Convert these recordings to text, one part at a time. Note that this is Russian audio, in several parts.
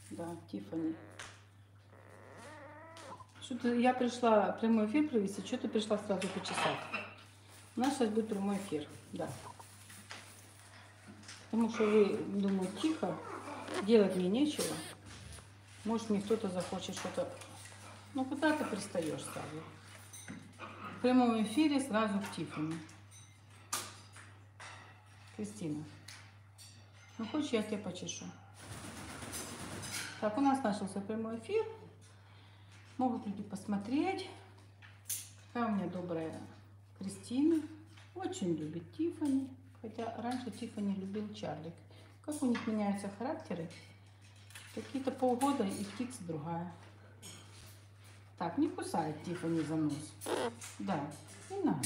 Да, Тиффани. Что-то я пришла прямой эфир провести, что ты пришла сразу почесать. У нас сейчас будет прямой эфир, да. Потому что вы, думаю, тихо, делать мне нечего. Может, мне кто-то захочет что-то. Ну, куда ты пристаешь сразу? В прямом эфире сразу к Тиффани. Кристина, ну хочешь, я тебя почешу? Так, у нас начался прямой эфир. Могут люди посмотреть. Какая у меня добрая Кристина. Очень любит Тиффани. Хотя раньше Тиффани любил Чарлик. Как у них меняются характеры. Какие-то полгода и птица другая. Так, не кусает Тиффани за нос. Да, не надо.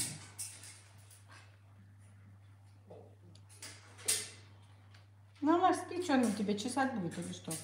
Ну, она спит, что она тебя чесать будет или что?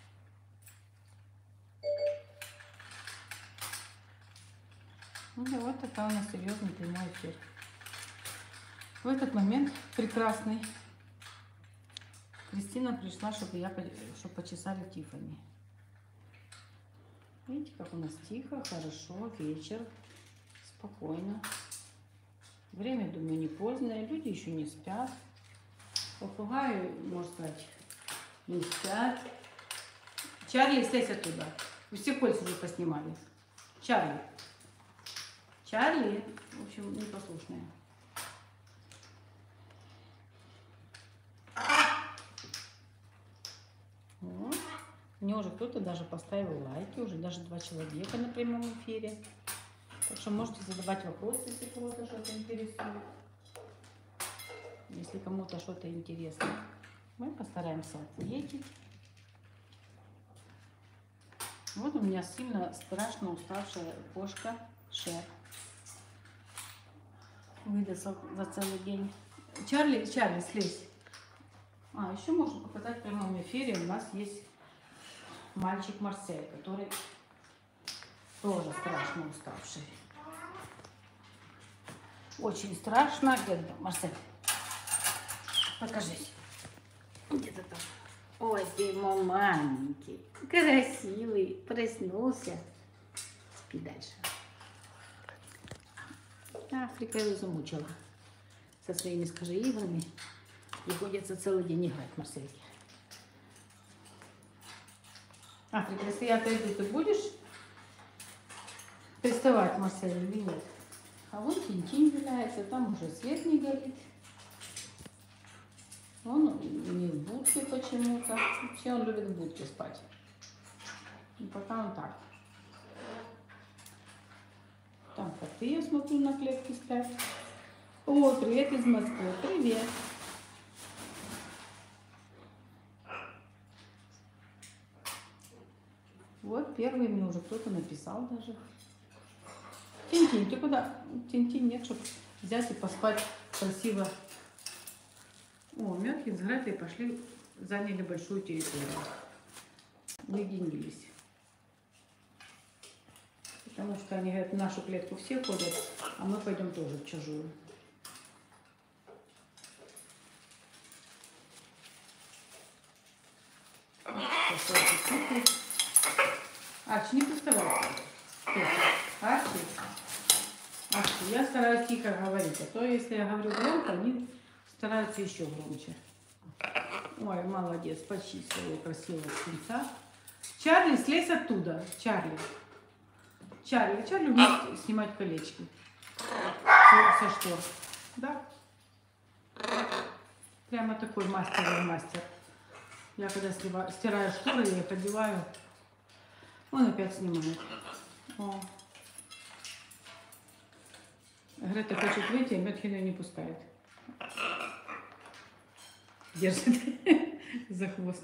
Ну, да, вот такая у нас серьезный прямой эфир. В этот момент прекрасный Кристина пришла, чтобы почесали Тиффани. Видите, как у нас тихо, хорошо, вечер, спокойно. Время, думаю, не позднее, люди еще не спят. Попугаи, можно сказать, не спят. Чарли, слезь оттуда. Вы все кольца уже поснимали. Чарли. Чарли, в общем, непослушная. Вот. Мне уже кто-то даже поставил лайки, уже даже 2 человека на прямом эфире. Так что можете задавать вопросы, если кого-то что-то интересует. Если кому-то что-то интересно, мы постараемся ответить. Вот у меня сильно страшно уставшая кошка Шер. Выдался за целый день. Чарли, слезь. А, еще можно показать в прямом эфире. У нас есть мальчик Марсель, который тоже страшно уставший. Очень страшно. Где Марсель? Покажись. Где-то там. Ой, ты мой маленький. Красивый. Проснулся. Спи дальше. Африка его замучила со своими, скажи, играми. Приходится целый день играть в Марсельке. Африка, если я отойду, ты будешь приставать к Марселю или нет? А вон Тинтин виляется, там уже свет не горит. Он не в будке почему-то. Вообще он любит в будке спать. И пока он так. Там коты, я смотрю, на клетке спят. О, привет из Москвы. Привет. Вот первый мне уже кто-то написал даже. Тинтин, ты куда? Тинтин нет, чтобы взять и поспать красиво. О, мелкие взграты пошли, заняли большую территорию. Уединились. Потому что они говорят, в нашу клетку все ходят, а мы пойдем тоже в чужую. Арчи, не приставай. Арчи, я стараюсь тихо говорить, а то если я говорю громко, они стараются еще громче. Ой, молодец, почти своего красивого птенца. Чарли, слезь оттуда. Чарли умеет снимать колечки со штор. Да. Прямо такой мастер. Я когда стираю шторы, я их одеваю, он опять снимает. О. Грета хочет выйти, а Мётхина не пускает. Держит за хвост.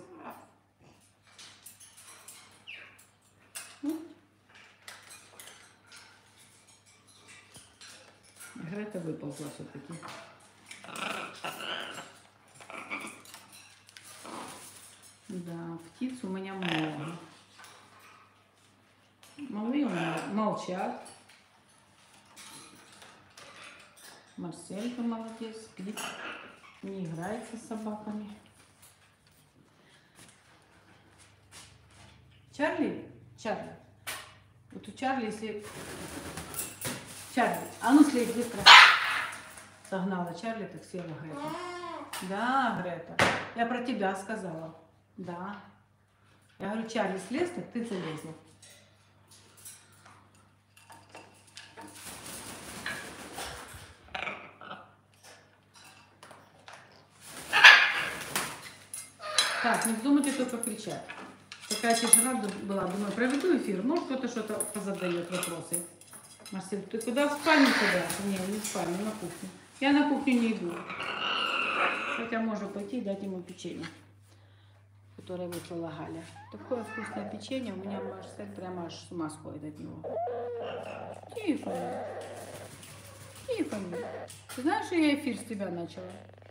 Грета выползла все-таки. Да, птиц у меня много. Малые у меня молчат. Марселька молодец, спит, не играется с собаками. Чарли? Чарли. Вот у Чарли, если... Чарли, а ну слезь быстро. Согнала Чарли, так села Грета. Да, Грета, я про тебя сказала. Да. Я говорю, Чарли, слез, так ты залезла. Так, не вздумайте только кричать. Такая тишина была. Думаю, проведу эфир. Может, кто-то что-то позадает вопросы. Марсель, ты куда? В спальню куда? Не, не в спальню, на кухню. Я на кухню не иду. Хотя можно пойти и дать ему печенье, которое выслала Галя. Такое вкусное печенье. У меня Марсель прямо аж с ума сходит от него. Тиффани. Тиффани. Ты знаешь, что я эфир с тебя начала?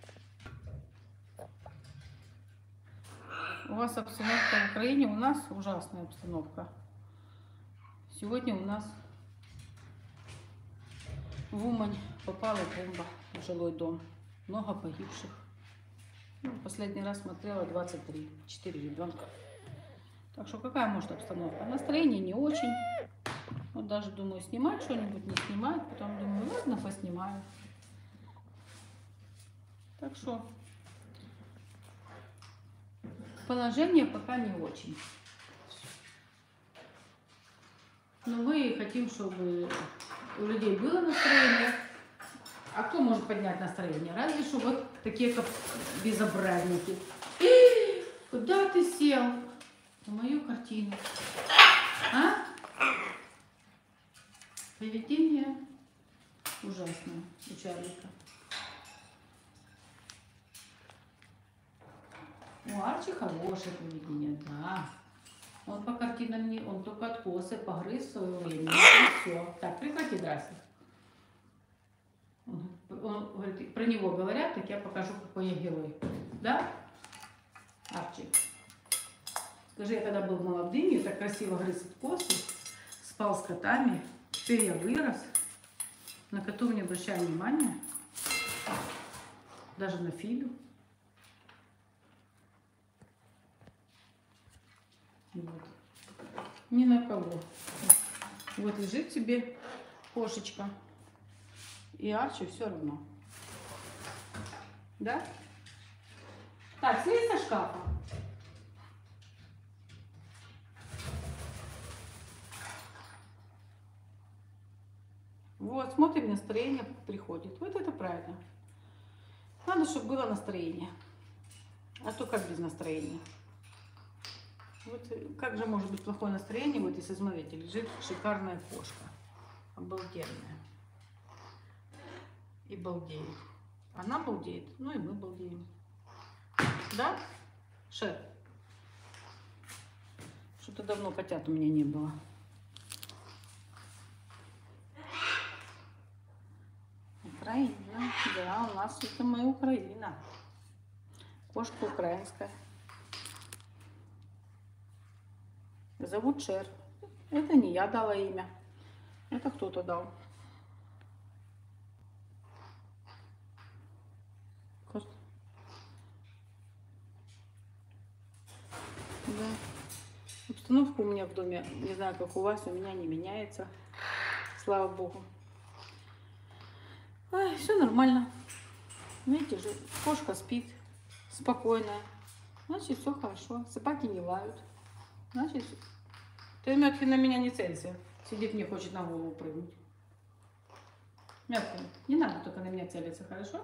У вас обстановка в Украине, у нас ужасная обстановка. Сегодня у нас в Умань попала бомба в жилой дом. Много погибших. Ну, последний раз смотрела 23, 4 ребенка. Так что какая может обстановка? Настроение не очень. Вот даже думаю, снимать что-нибудь, не снимать. Потом думаю, ладно, поснимаю. Так что положение пока не очень. Но мы хотим, чтобы у людей было настроение. А кто может поднять настроение? Разве что вот такие как безобразники. Куда ты сел? На мою картину. А? Поведение ужасное у Чарлика. У Арчи хорошее поведение, да. Он по картинам не, он только откосы погрыз в свое время. И все. Так, прекрати драться. Он говорит, про него говорят, так я покажу, какой я герой. Да? Арчи. Скажи, я когда был молодым, я так красиво грыз откосы, спал с котами, теперь я вырос, на котов не обращаю внимания, даже на Фиду. Вот. Ни на кого. Вот лежит себе кошечка. И Арчи все равно. Да? Так, слезь со шкафа. Вот, смотрим, настроение приходит. Вот это правильно. Надо, чтобы было настроение. А то как без настроения? Вот как же может быть плохое настроение, вот если, смотрите, лежит шикарная кошка. Обалденная. И балдеет. Она балдеет, ну и мы балдеем. Да? Шер? Что-то давно котят у меня не было. Украина. Да, у нас это мы Украина. Кошка украинская. Зовут Шер. Это не я дала имя. Это кто-то дал. Да. Обстановка у меня в доме, не знаю, как у вас, у меня не меняется. Слава богу. Все нормально. Видите же, кошка спит спокойная. Значит, все хорошо. Собаки не лают. Значит, ты, Мёткин, на меня не целься. Сидит, мне хочет на голову прыгнуть. Мёткин, не надо только на меня целиться, хорошо?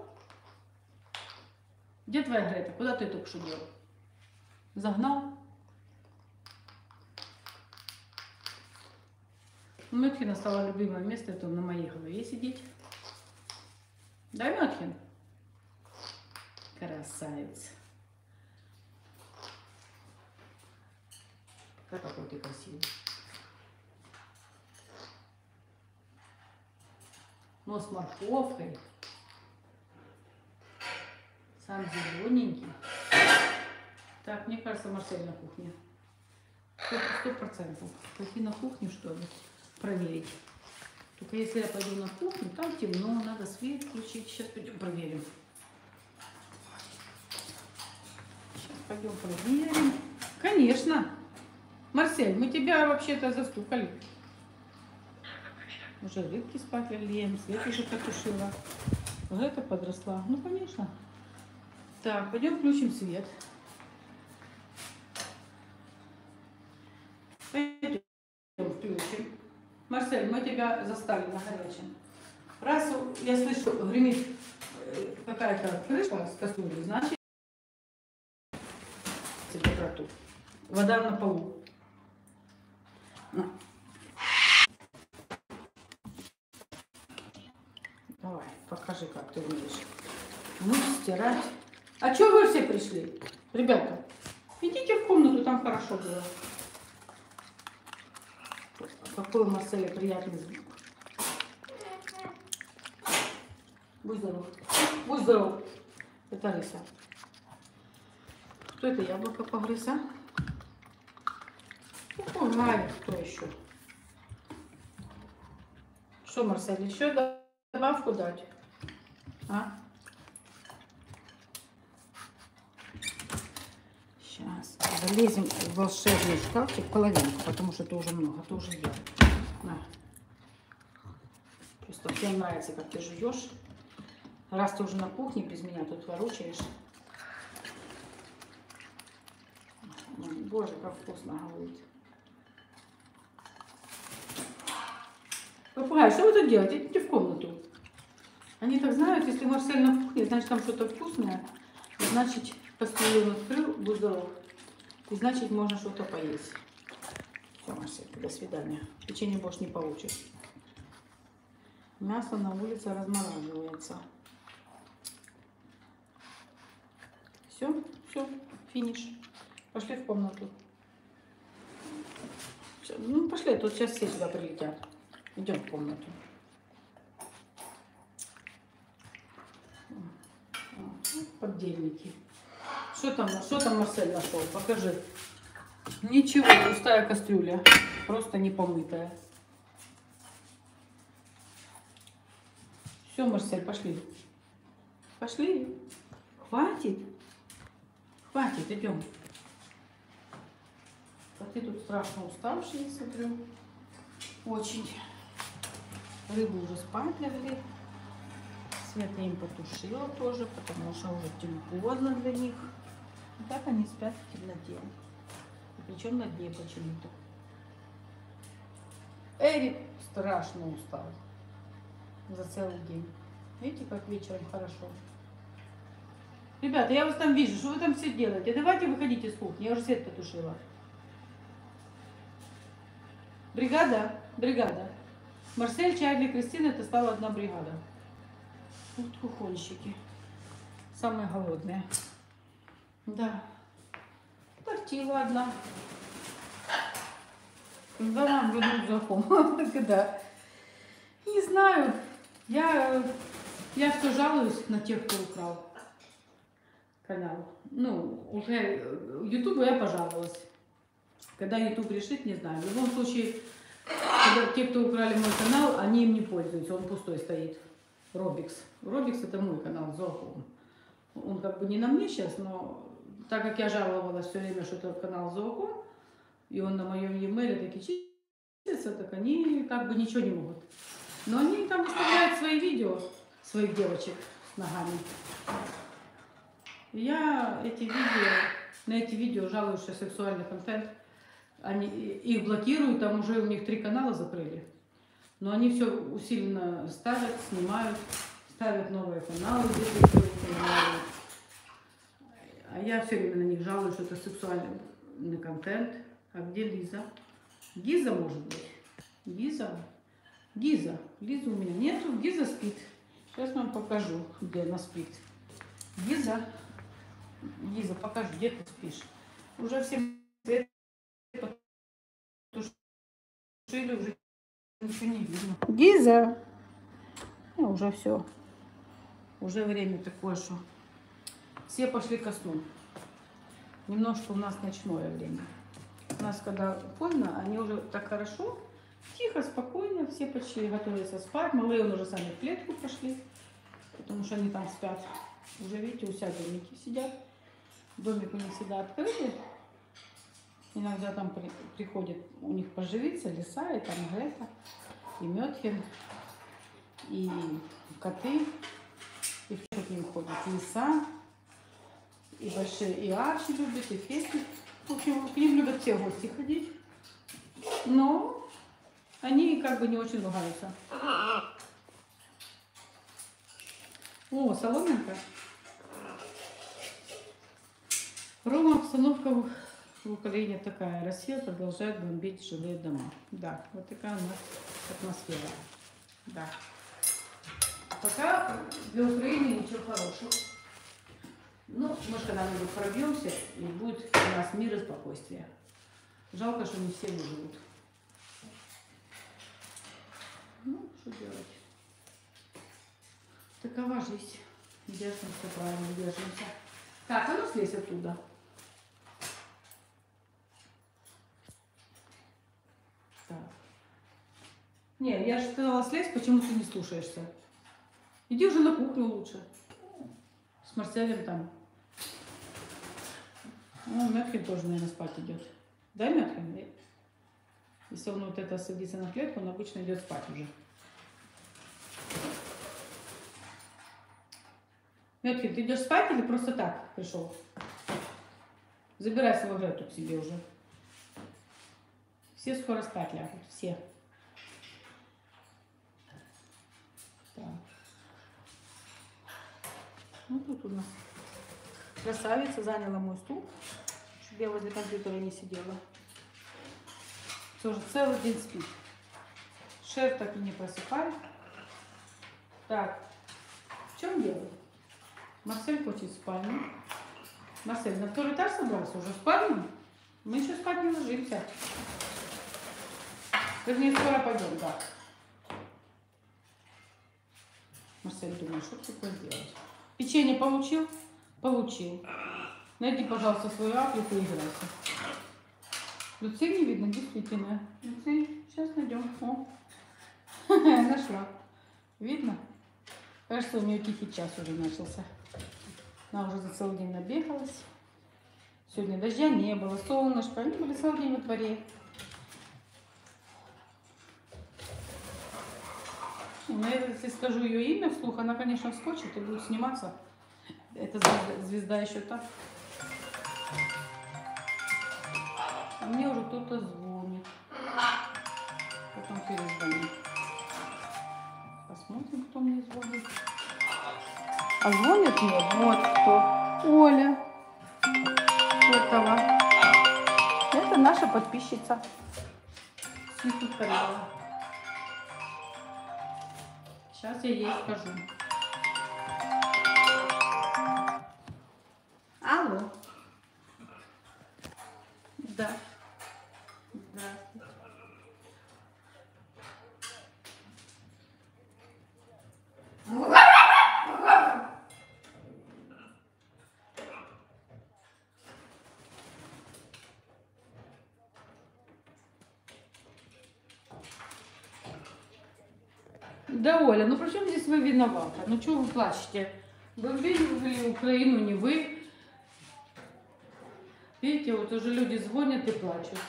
Где твоя Грета? Куда ты только что делал? Загнал? У Мёткина стало любимое место, это на моей голове сидеть. Да, Мёткин? Красавец. Какой ты красивый. Нос с морковкой. Сам зелененький. Так, мне кажется, Марсель на кухне. 100%. Пойти на кухню, что ли, проверить. Только если я пойду на кухню, там темно, надо свет включить. Сейчас пойдем проверим. Сейчас пойдем проверим. Конечно. Марсель, мы тебя вообще-то застукали. Уже рыбки спать льем, свет уже потушила. Вот это подросла. Ну, конечно. Так, пойдем включим свет. Пойдем включим. Марсель, мы тебя застали на горячем. Раз я слышу, гремит какая-то крышка с кастрюли, значит температуру. Вода на полу. На. Давай, покажи, как ты умеешь. Мыть, стирать. А чё вы все пришли? Ребята, идите в комнату, там хорошо было. Какой у Марселя приятный звук. Будь здоров. Будь здоров. Это рыса. Кто это яблоко погрыз, а? Попугай, кто еще? Что, Марсель, еще добавку дать? А? Сейчас залезем в волшебный шкафчик половинку, потому что это уже много, это уже я. На. Просто всем нравится, как ты жуешь. Раз ты уже на кухне без меня тут ворочаешь. Боже, как вкусно говорит. Попугай, что вы тут делаете? Идите в комнату. Они так знают, если Марсель на кухне, значит там что-то вкусное. Значит, кастрюлю открыл, будь здоров. И значит, можно что-то поесть. Все, Марсель, до свидания. Печенье больше не получишь. Мясо на улице размораживается. Все, все, финиш. Пошли в комнату. Все, ну, пошли, тут сейчас все сюда прилетят. Идем в комнату. Поддельники. Что там Марсель нашел? Покажи. Ничего, пустая кастрюля. Просто не помытая. Все, Марсель, пошли. Пошли. Хватит. Хватит, идем. А ты тут страшно уставший, я смотрю. Очень. Рыбу уже спать легли. Свет я им потушила тоже, потому что уже поздно для них. И так они спят в темноте. И причем на дне почему-то. Эрик страшно устал за целый день. Видите, как вечером хорошо. Ребята, я вас там вижу, что вы там все делаете. Давайте выходите с кухни, я уже свет потушила. Бригада, бригада. Марсель, Чарли, Кристина, это стала одна бригада. Вот кухонщики. Самые голодные. Да. Тортила одна. Когда нам вернут закон? Когда? Не знаю. Я все жалуюсь на тех, кто украл канал. Ну, уже Ютубу я пожаловалась. Когда YouTube решит, не знаю. В любом случае, когда те, кто украли мой канал, они им не пользуются. Он пустой стоит. Робикс. Робикс это мой канал, Зоохом. Он как бы не на мне сейчас, но так как я жаловалась все время, что это канал Зоохом, и он на моем e-mail таки чистится, так они как бы ничего не могут. Но они там выставляют свои видео, своих девочек с ногами. И я на эти видео жалуюсь, что сексуальный контент. Они их блокируют, там уже у них 3 канала закрыли. Но они все усиленно ставят, снимают, ставят новые каналы, где-то понимают. А я все время на них жалуюсь, что это сексуальный контент. А где Лиза? Гиза, может быть? Гиза? Гиза. Лизы у меня нету. Гиза спит. Сейчас вам покажу, где она спит. Гиза. Гиза, покажи, где ты спишь. Уже все потушили, уже ничего не видно. Гиза. Уже все. Уже время такое, что все пошли ко сну. Немножко у нас ночное время. У нас когда поздно, они уже так хорошо, тихо, спокойно, все почти готовятся спать. Малые уже сами в клетку пошли, потому что они там спят. Уже, видите, у себя домики сидят. Домик у них всегда открытый. Иногда там приходит у них поживиться, лиса, и там Грета, и Мётхен, и коты. И все к ним ходят. Лиса, и большие, и Арчи любят, и Фески. В общем, к ним любят все в гости ходить. Но они как бы не очень ругаются. О, соломинка. Ровно обстановка в Украине такая. Россия продолжает бомбить жилые дома. Да, вот такая у нас атмосфера. Да. Пока для Украины ничего хорошего. Ну, мы же когда-нибудь пробьемся, и будет у нас мир и спокойствие. Жалко, что не все выживут. Ну, что делать? Такова жизнь. Держимся, правильно держимся. Так, а ну слезь оттуда. Так. Не, я же сказала слезь, почему ты не слушаешься? Иди уже на кухню лучше. С Марселем там. Ну, Мётхен тоже, наверное, спать идет. Да, Мётхен? Если он вот это садится на клетку, он обычно идет спать уже. Мётхен, ты идешь спать или просто так пришел? Забирай свою Грету к себе уже. Все скоро спать лягут, все. Так. Ну тут у нас красавица заняла мой стул, чтобы я возле компьютера не сидела. Тоже целый день спит. Шеф так и не просыпает. Так, в чем дело? Марсель хочет в спальню. Марсель, на второй этаж собрался уже в спальню? Мы еще спать не ложимся. Вернее, скоро пойдем, да. Марсель думает, что такое делать. Печенье получил? Получил. Найди, пожалуйста, свою аплику и поиграйся. Люциль не видно, действительно. Люциль, сейчас найдем. О, нашла. Видно? Кажется, у нее тихий час уже начался. Она уже за целый день набегалась. Сегодня дождя не было, солнышко. Они были целый день во дворе. Но если скажу ее имя вслух, она, конечно, вскочит и будет сниматься. Эта звезда еще так. А мне уже кто-то звонит. Потом перезвонит. Посмотрим, кто мне звонит. А звонит мне вот кто. Оля. Этого. Это наша подписчица. Карела. Сейчас я ей скажу. Алло. Да. Здравствуйте. Да, Оля, ну при чем здесь вы виновата? Ну что вы плачете? Вы видели Украину, не вы. Видите, вот уже люди звонят и плачут.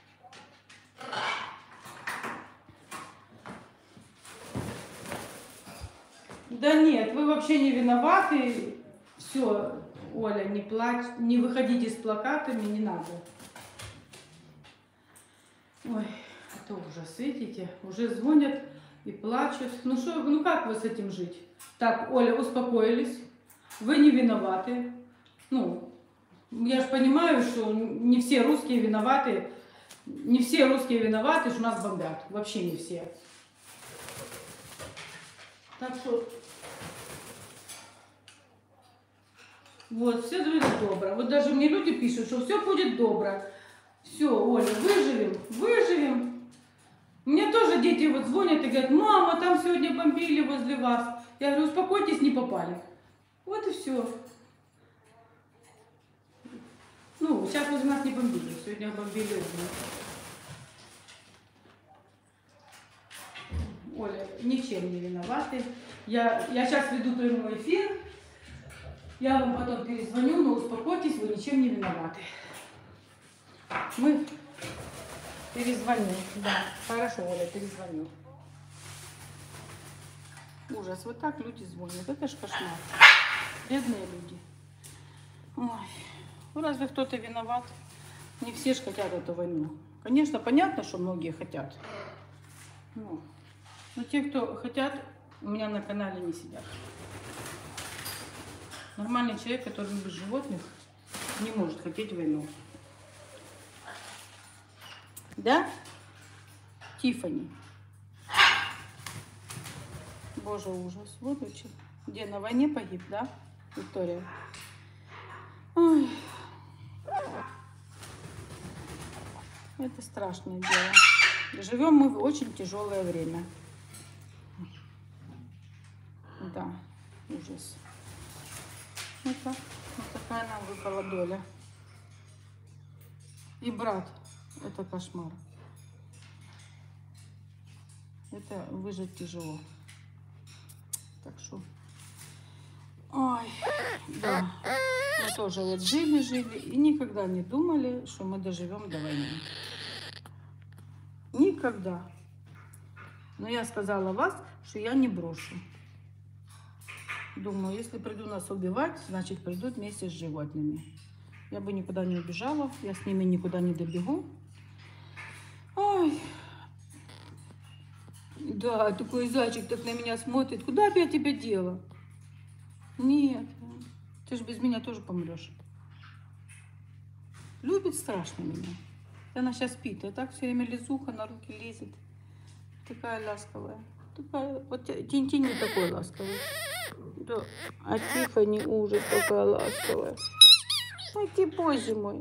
Да нет, вы вообще не виноваты. Все, Оля, не плачь, не выходите с плакатами, не надо. Ой, это ужас, видите, уже звонят и плачут. Ну что, ну как вы с этим жить? Так, Оля, успокоились, вы не виноваты. Ну, я же понимаю, что не все русские виноваты. Не все русские виноваты, что нас бомбят. Вообще не все. Так что... Вот, все будет добро. Вот даже мне люди пишут, что все будет добро. Все, Оля, выживем, выживем. Мне тоже дети вот звонят и говорят: мама, там сегодня бомбили возле вас. Я говорю: успокойтесь, не попали. Вот и все. Ну, сейчас возле нас не бомбили, сегодня бомбили у нас. Оля, ничем не виноваты. Я сейчас веду прямой эфир. Я вам потом перезвоню, но успокойтесь, вы ничем не виноваты. Мы перезвоню. Да, хорошо, Оля, перезвоню. Ужас, вот так люди звонят. Это ж кошмар. Бедные люди. Ой, ну разве кто-то виноват? Не все ж хотят эту войну. Конечно, понятно, что многие хотят. Ну, но те, кто хотят, у меня на канале не сидят. Нормальный человек, который любит животных, не может хотеть войну. Да? Тиффани. Боже, ужас. Вот очень. Где, на войне погиб, да, Виктория? Ой. Это страшное дело. Живем мы в очень тяжелое время. Да, ужас. Вот такая нам выпала доля. И брат, это кошмар. Это выжить тяжело. Так что, ой, да, мы тоже вот жили и никогда не думали, что мы доживем до войны. Никогда. Но я сказала вас, что я не брошу. Думаю, если приду нас убивать, значит придут вместе с животными. Я бы никуда не убежала, я с ними никуда не добегу. Ой. Да, такой зайчик так на меня смотрит. Куда бы я тебя дела? Нет, ты же без меня тоже помрешь. Любит страшно меня. Она сейчас спит, а так все время лизуха на руки лезет. Такая ласковая. Такая, вот Тинтин не такой ласковый. Да. А Тиффани ужас, такая ласковая. Ой, ты боже мой.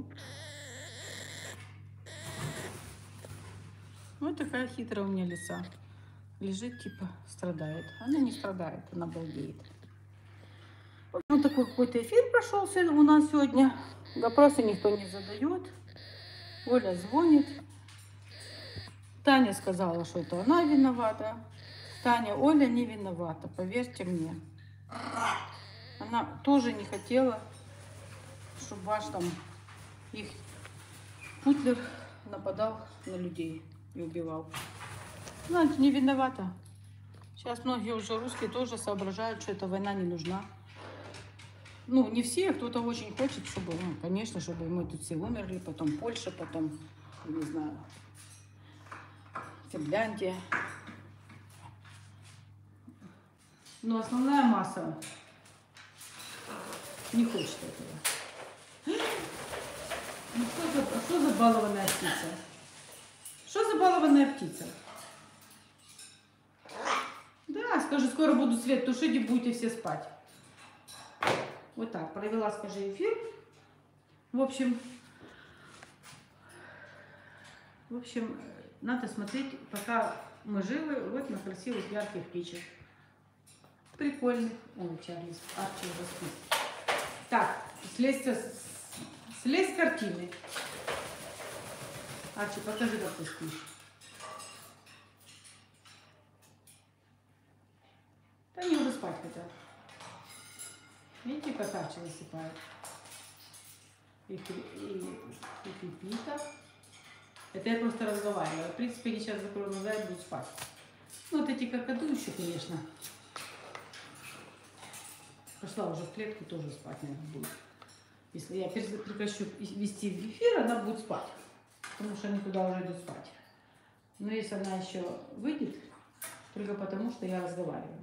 Вот такая хитрая у меня лиса. Лежит, типа, страдает. Она не страдает, она балдеет. Вот такой какой-то эфир прошелся у нас сегодня. Вопросы никто не задает. Оля звонит. Таня сказала, что это она виновата. Таня, Оля не виновата, поверьте мне. Она тоже не хотела, чтобы ваш там, их Путлер нападал на людей и убивал. Знаете, не виновата. Сейчас многие уже русские тоже соображают, что эта война не нужна. Ну, не все, кто-то очень хочет, чтобы, ну, конечно, чтобы мы тут все умерли, потом Польша, потом, не знаю, Финляндия. Но основная масса не хочет этого. Ну, что за балованная птица? Что за балованная птица? Да, скажи, скоро буду свет тушить и будете все спать. Вот так, провела, скажи, эфир. В общем, надо смотреть, пока мы живы, вот на красивых, ярких птичек. Прикольных. Ой, Чарльз, Арчи уже спит. Так, слезь с картины. Арчи, покажи, как ты спишь. Да они уже спать хотят. Видите, как Арчи засыпает? И Пипита. Это я просто разговариваю. В принципе, они сейчас закрою глаза и будут спать. Ну, вот эти какаду еще, конечно. Пошла уже в клетку, тоже спать, наверное, будет. Если я прекращу вести эфир, она будет спать. Потому что они туда уже идут спать. Но если она еще выйдет, только потому, что я разговариваю.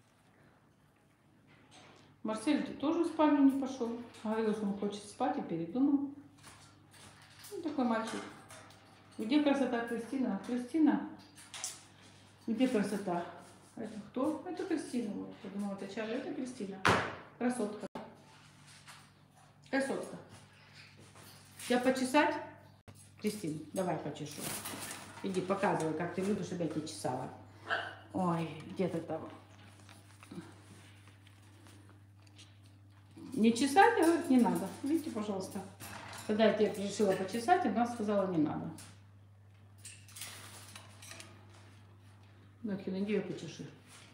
Марсель тоже в спальню не пошел. Говорил, что он хочет спать и передумал. Ну, такой мальчик. Где красота Кристина? Кристина? Где красота? Это кто? Это Кристина. Вот. Я думала, это Чарли, это Кристина. Красотка. Красотка. Тебя почесать? Кристина, давай почешу. Иди, показывай, как ты любишь, чтобы я тебя чесала. Ой, где-то там. Не чесать, говорит, не надо. Видите, пожалуйста. Когда я тебе решила почесать, она сказала, не надо. Ну, иди ее почеши.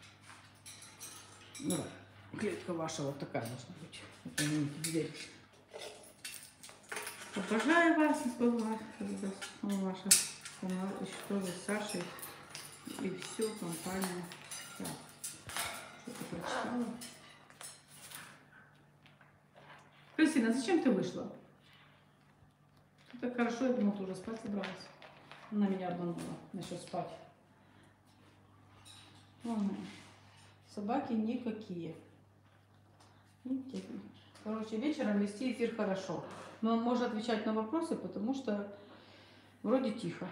Ну, клетка ваша вот такая должна быть. Это не дверь. Обожаю вас, ваша что вы с Сашей и всю компанию. Так, что-то прочитала. Кристина, зачем ты вышла? Ты так хорошо, я думала, ты уже спать собралась. Она меня обманула насчет спать. Собаки никакие. Короче, вечером вести эфир хорошо. Но он может отвечать на вопросы, потому что вроде тихо.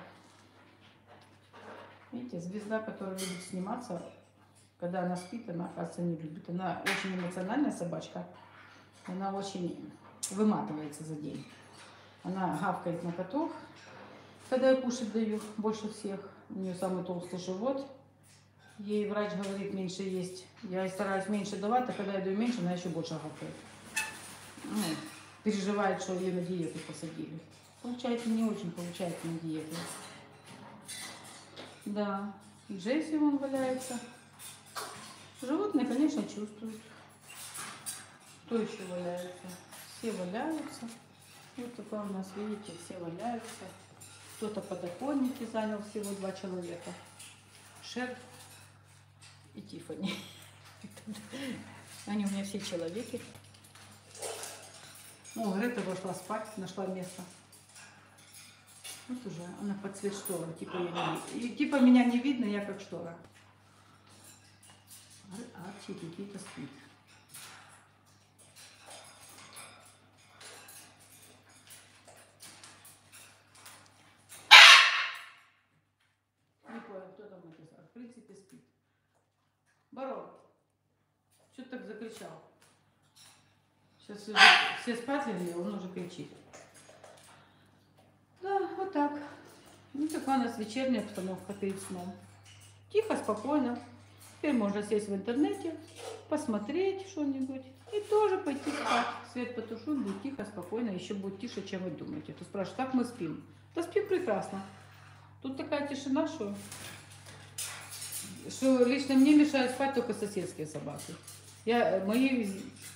Видите, звезда, которая любит сниматься, когда она спит, она, оказывается, не любит. Она очень эмоциональная собачка. Она очень выматывается за день. Она гавкает на котов, когда я кушать даю больше всех. У нее самый толстый живот. Ей врач говорит, меньше есть. Я стараюсь меньше давать, а когда я даю меньше, она еще больше гавкает. Ну, переживает, что ее на диету посадили. Получается, не очень получается на диету. Да, и Джесси вон валяется. Животные, конечно, чувствуют. Кто еще валяется? Все валяются. Вот такое у нас, видите, все валяются. Кто-то подоконники занял, всего 2 человека. Шер и Тиффани. Они у меня все человеки. О, Грета вошла спать, нашла место. Вот уже она под цвет шторы. Типа, типа меня не видно, я как штора. Арчи какие-то спит. Не понял, кто там написал. В принципе, спит. Барон, что ты так закричал? Сейчас все спать легли, он уже кричит. Да, вот так. Ну, такая у нас вечерняя обстановка перед сном. Тихо, спокойно. Теперь можно сесть в интернете, посмотреть что-нибудь и тоже пойти спать. Свет потушу, будет тихо, спокойно, еще будет тише, чем вы думаете. Ты спрашиваешь, как мы спим? Да спим прекрасно. Тут такая тишина, что лично мне мешают спать только соседские собаки. Мои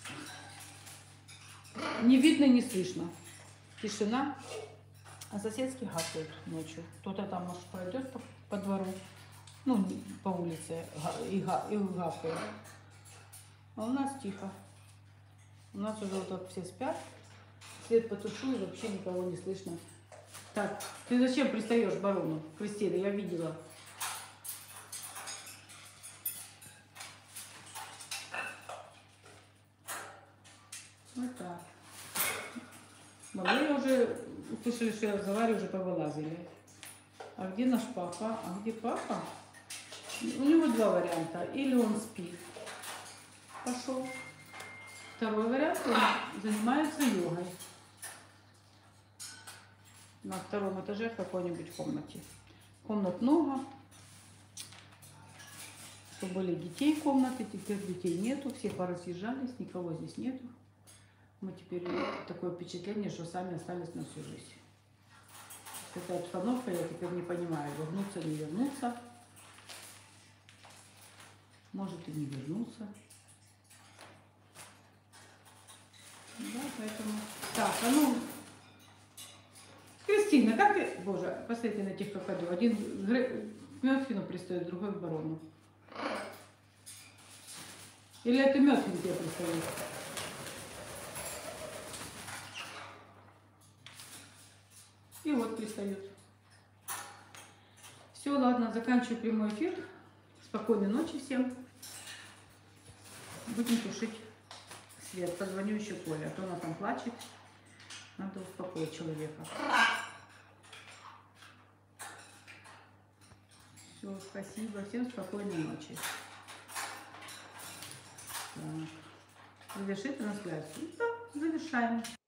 не видно, не слышно. Тишина. А соседские гавкают ночью. Кто-то там, может, пройдет по двору, ну, по улице и гавкает. А у нас тихо. У нас уже вот так все спят. Свет потушу, и вообще никого не слышно. Так, ты зачем пристаешь барону? Кристина, я видела. Вот так. Малые уже услышали, что я разговариваю, уже повылазили. А где наш папа? А где папа? У него 2 варианта. Или он спит, пошел. Второй вариант, он занимается йогой. На 2-м этаже в какой-нибудь комнате. Комнат много. Что были детей комнаты, теперь детей нету. Все поразъезжались, никого здесь нету. Мы теперь такое впечатление, что сами остались на всю жизнь. Эта обстановка, я теперь не понимаю, вернуться, не вернуться. Может и не вернуться. Да, поэтому... Так, а ну... Кристина, как ты... Боже, посмотрите на тех крокодил. Один к Мётхину пристает, другой к барону. Или это Мётхин тебе пристает? И вот пристает. Все, ладно, заканчиваю прямой эфир. Спокойной ночи всем. Будем тушить свет. Позвоню еще Коле, а то она там плачет. Надо успокоить человека. Все, спасибо. Всем спокойной ночи. Так. Завершить трансляцию. Да, завершаем.